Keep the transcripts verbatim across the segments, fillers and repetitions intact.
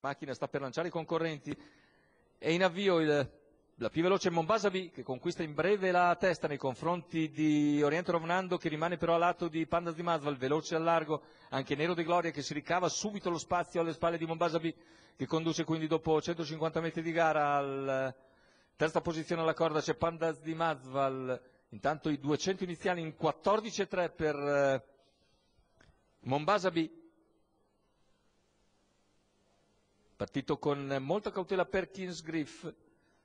macchina sta per lanciare i concorrenti, è in avvio il, la più veloce Monbasabi che conquista in breve la testa nei confronti di Oriente Rovnando, che rimane però a lato di Pandas di Masval, veloce al largo anche Nero de Gloria, che si ricava subito lo spazio alle spalle di Monbasabi, che conduce quindi dopo centocinquanta metri di gara. Al terza posizione alla corda c'è Pandas di Masval, intanto i duecento iniziali in quattordici e tre per eh, Monbasabi. Partito con molta cautela Perkins Griff,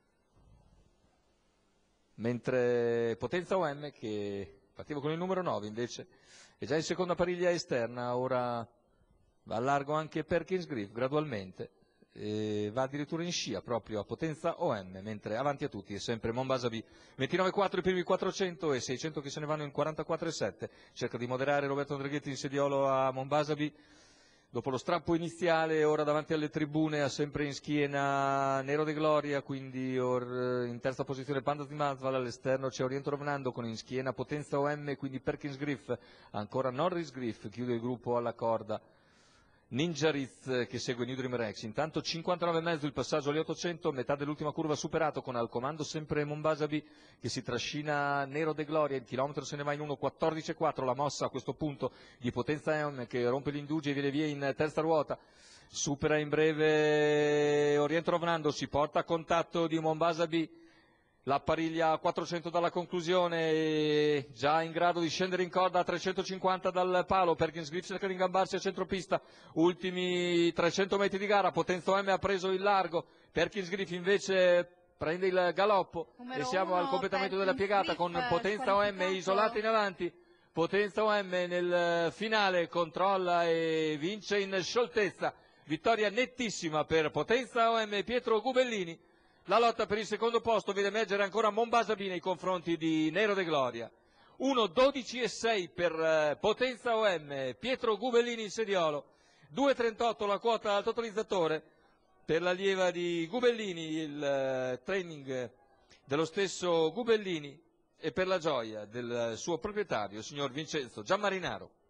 mentre Potenza O M, che partiva con il numero nove, invece è già in seconda pariglia esterna. Ora va a largo anche Perkins Griff gradualmente, e va addirittura in scia proprio a Potenza O M, mentre avanti a tutti è sempre Monbasabi. ventinove quattro i primi quattrocento e seicento che se ne vanno in quarantaquattro e sette. Cerca di moderare Roberto Andreghetti in sediolo a Monbasabi. Dopo lo strappo iniziale, ora davanti alle tribune, ha sempre in schiena Nero de Gloria, quindi or, in terza posizione Pandas di Masval, all'esterno c'è Oriente Rovnando con in schiena Potenza O M, quindi Perkins Griff, ancora Norris Griff, chiude il gruppo alla corda Ninja Riz, che segue New Dream Rex. Intanto cinquantanove e mezzo il passaggio alle ottocento, metà dell'ultima curva superato, con al comando sempre Monbasabi che si trascina Nero de Gloria, il chilometro se ne va in uno quattordici e quattro, la mossa a questo punto di Potenza O M che rompe l'indugia e viene via in terza ruota. Supera in breve Oriente Rovnando, si porta a contatto di Monbasabi, la pariglia a quattrocento dalla conclusione, già in grado di scendere in corda a trecentocinquanta dal palo. Perkins Griff cerca di ingabbarsi a centropista, ultimi trecento metri di gara, Potenza O M ha preso il largo, Perkins Griff invece prende il galoppo. Numero e siamo uno, al completamento Perkins della piegata Griff, con Potenza O M isolata in avanti. Potenza O M nel finale controlla e vince in scioltezza, vittoria nettissima per Potenza O M. Pietro Gubellini. La lotta per il secondo posto vede emergere ancora Monbasabi nei confronti di Nero de Gloria. uno dodici e sei per Potenza O M, Pietro Gubellini in sediolo. due trentotto la quota al totalizzatore per l'allieva di Gubellini, il training dello stesso Gubellini, e per la gioia del suo proprietario, signor Vincenzo Gianmarinaro.